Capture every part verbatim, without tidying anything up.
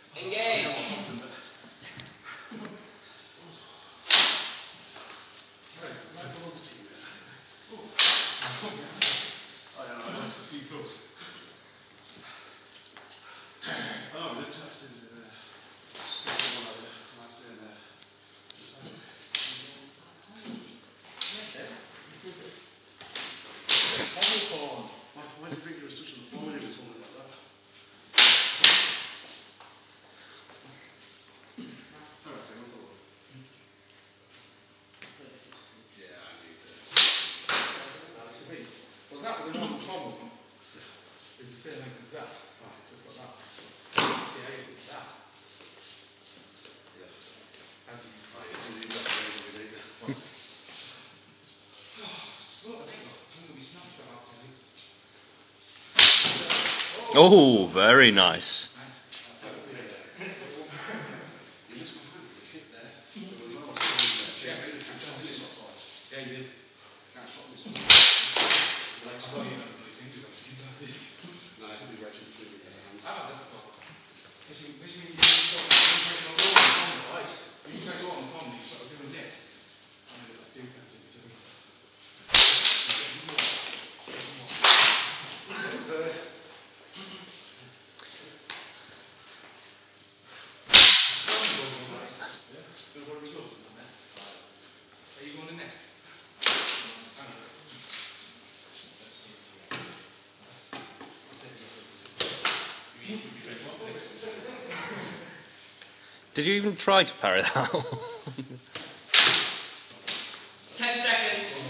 Engage. Oh, the chaps in there. That's in there. Why do you think you were such a flying or something like that? Sorry, what's all that? Yeah, I need to. Well, that with the normal problem is the same length as that. Oh, just like that. See how you do that? Yeah. As you oh, yeah, you need that way, you need that. Sort of think I'm going to be snapped for about ten minutes. Oh, very nice. Yeah, you did. Can't shot this one. No, I can be right to the food with your hands. Ah, that's all. Because you, because you, you can go on the right. You can go on the pond, you sort of doing this. I mean, like, do something to me. Reverse. Are you going to next? Did you even try to parry that? Ten seconds.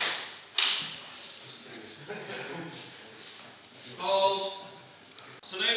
Hold. Salute.